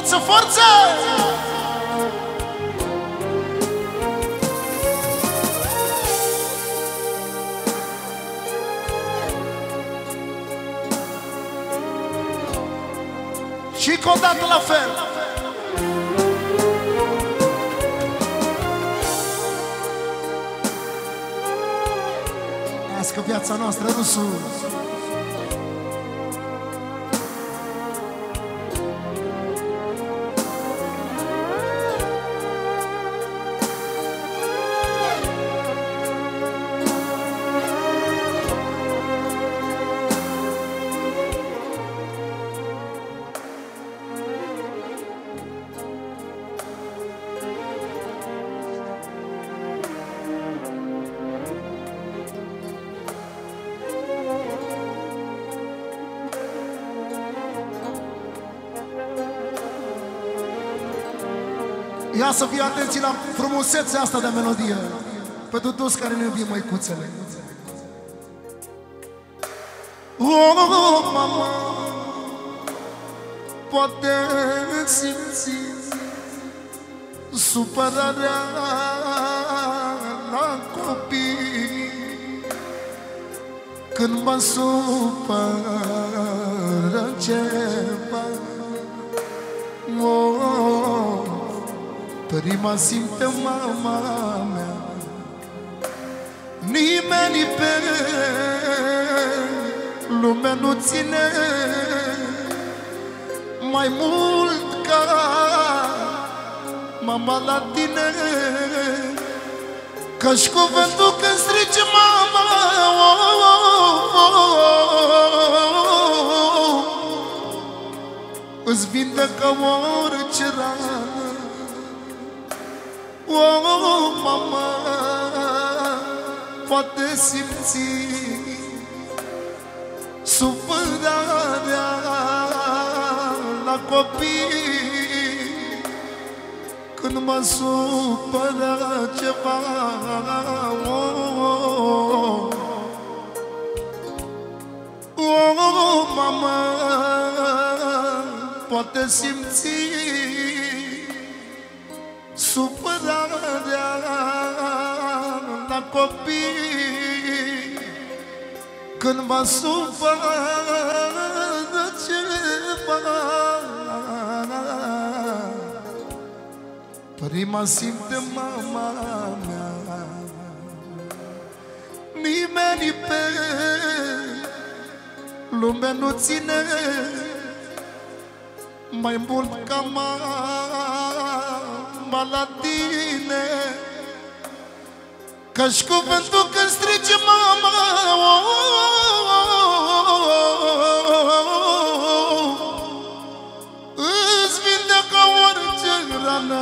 Forță, forță! Și încă o dată la fel. Că viața noastră rusul. Ia să fie atenți la frumusețea asta de melodie pentru toți care ne iubim măicuțele. Oh, mama, poate simți supărarea la copii când mă supără ceva. Prima simte mama mea, nimeni pe lume nu ține mai mult ca mama la tine. Că-și cuvântul când strice mama, îți vindecă orice rană. Oh, mama, poate simți supărarea la copii când mă supără ceva. Oh, mama, poate simți supărarea la copii când mă supără ceva. Prima simte mama mea, nimeni pe lume nu ține mai mult ca mama la tine. Că-și cuvântul când strice mama, îți vindecă orice rană.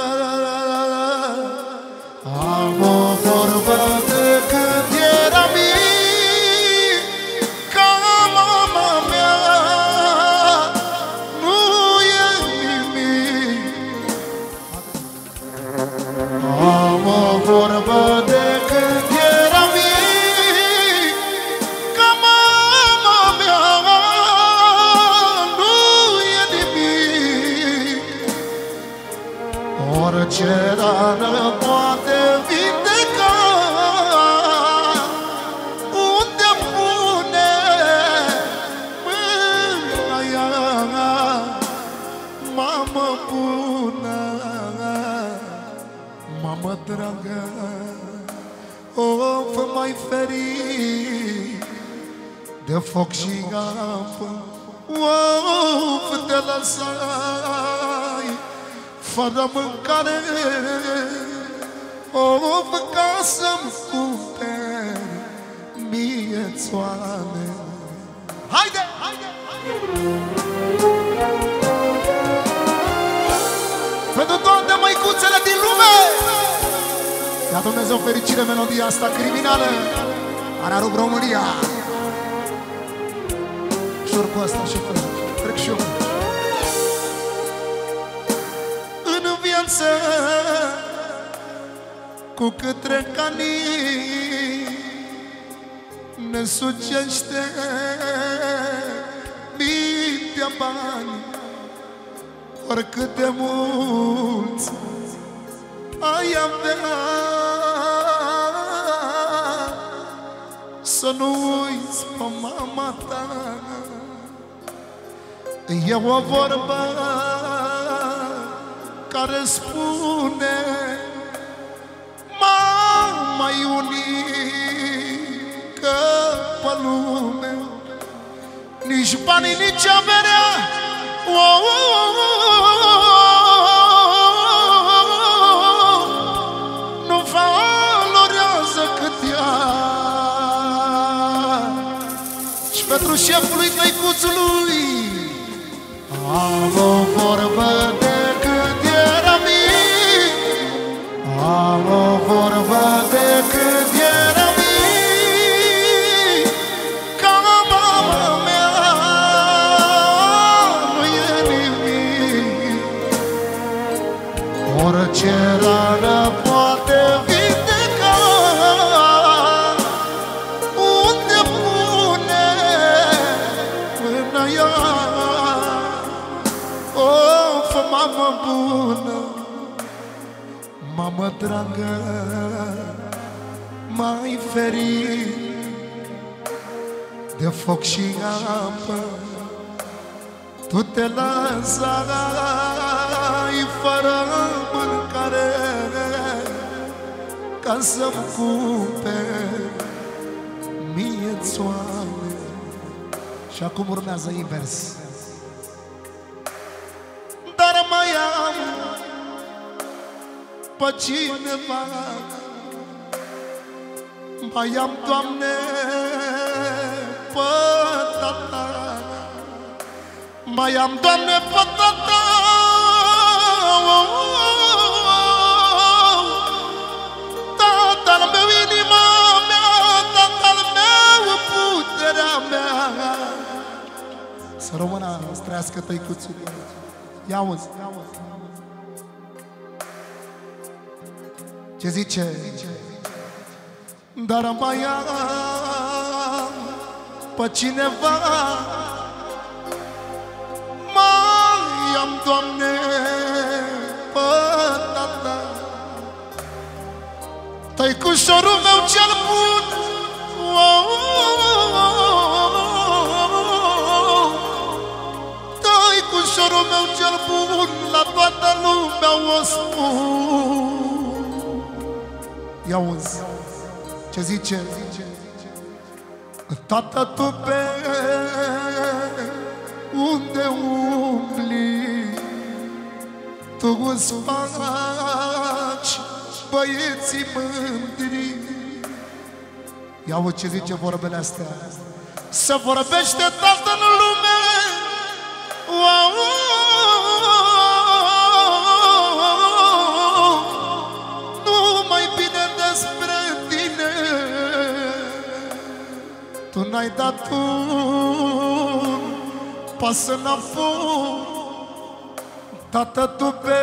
Am o vorbă de când eram mic, ca mama mea nu e nimic. Am o vorbă de când eram mic, ca mama mea nu e nimic. Orice rană poate vindeca, unde pune mâna ea. Mamă bună, mamă dragă, o fă mai ferit de foc și apă. O te lăsai fără mâncare, o fă ca să-mi cumperi mie țoane. Haide, haide, haide! Pentru toate măicuțele din lume, ia Dumnezeu fericire melodia asta criminală. Are rup România. Și-or cu asta și fără, trec și eu. În viață, cu cât trec anii, ne sucește mintea bani. oricât de mulți ai avea, să nu uiți pe mama ta. E o vorbă care spune: mama e unică pe lume, nici banii, nici averea nu valorează cât ea. Și pentru șeful lui Tăicuțului am o vorbă de când eram mic, am o vorbă de când eram mic, ca mama mea nu e nimic. Orice rană poate vindeca, unde pune mâna ea. Of, mamă bună, mamă dragă, m-ai ferit de foc și apă. Tu te lăsai fără mâncare ca să-mi cumperi mie țoane. Și acum urmează invers. Dar mai am pe cineva, mai am, Doamne, pe tata, mai am, Doamne, pe tata. Tatăl meu, inima mea, tatăl meu, puterea mea. Să rămână, să trăiască Tăicuțul. Ia auzi, ce zice? Dar mai am pe cineva, mai am, Doamne, pe tata. Tăicușorul meu cel bun, Tăicușorul meu cel bun, la toată lumea o spun. Ia auzi, ce zice? Tată, tu pe unde umbli, tu îți faci băieții mândri. Ia auzi ce zice vorbele astea. Să vorbește tată în lume, numai bine despre tine. Tu n-ai dat un pas înapoi, tată, tu pe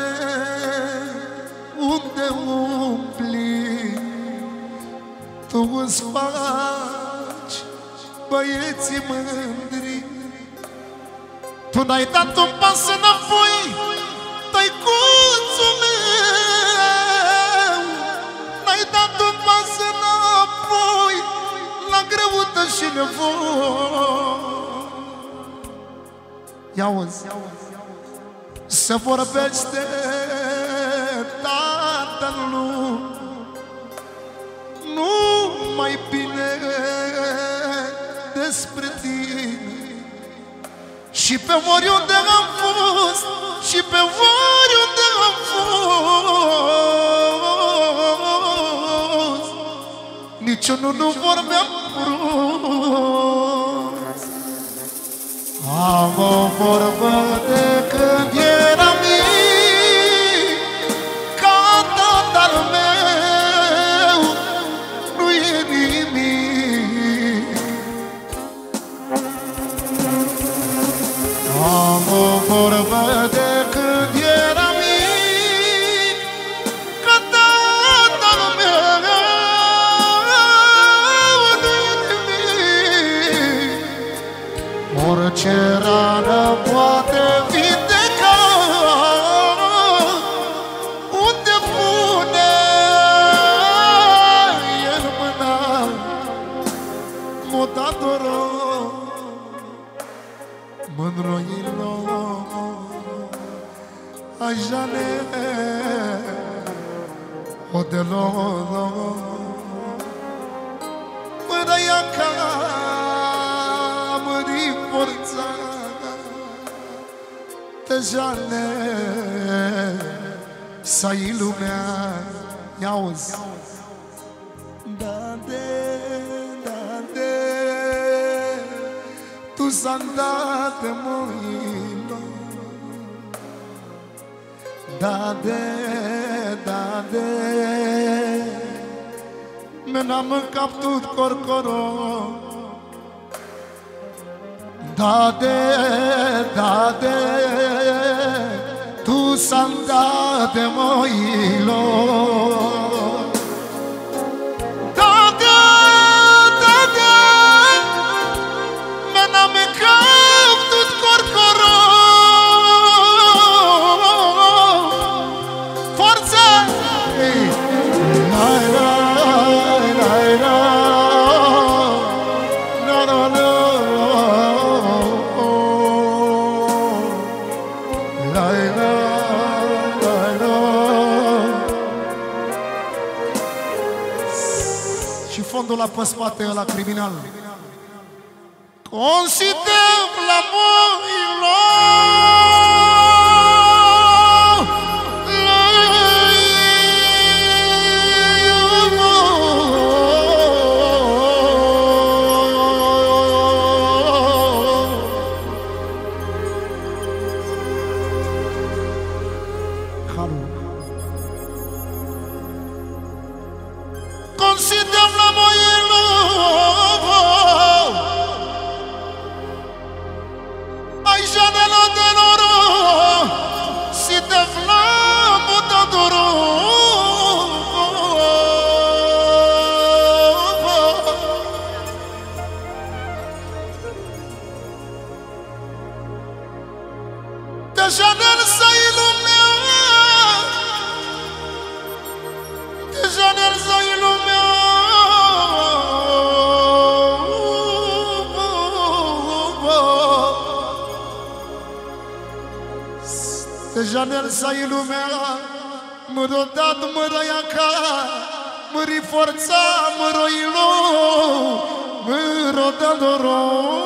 unde umbli, tu îți faci băieții mândri. Tu n-ai dat un pas înapoi, Tăicuțul meu, n-ai dat un pas înapoi la greutăți și nevoi. Ia auzi, să vorbește Tatăl nu mai bine despre tine. Și pe oriunde am fost, și pe oriunde am fost, niciunul nu vorbeam prost. Am o vorbă de când eram mic, ca tatăl meu nu e nimic. Am o vorbă de când eram mic, că tatăl meu nu-i nimic. Orice rană poate Ajane o de lo măraia ca mări forța te jane să-i lumea i-auzi tu s-a dat mâină da de me-n-am captut corcoro da de tu s-a dat mâină și fondul la pe spate la criminal. Considem la moilo considem la moilo ai janela de loro si te flamo da doro te janela sai lumea te janela sai lumea te janel să-i lumea mă-ro dat, mă-ro-ia ca mă-ri forța, mă-ro-ilo mă-ro dat-oro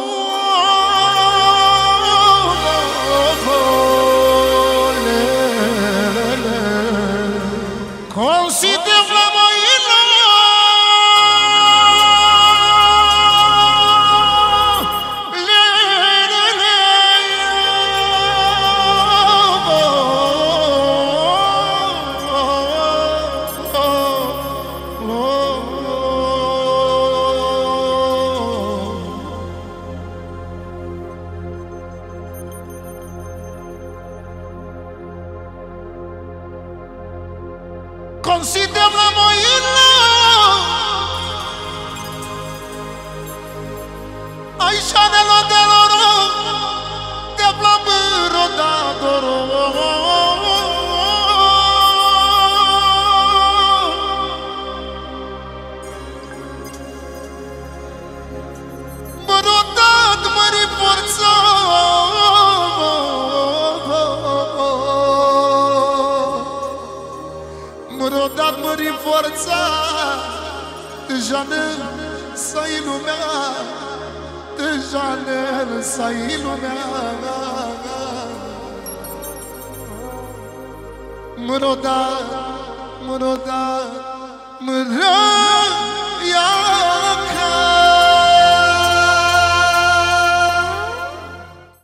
considem la măilo considem la moilo ai janelo de loro te plambero da doro mă-ro dat, mă-ri forța mă-ro dat, mă-ri forța de janel să-i lumea de janel să-i lumea mă-ro dat, mă-ro dat, mă-ro ia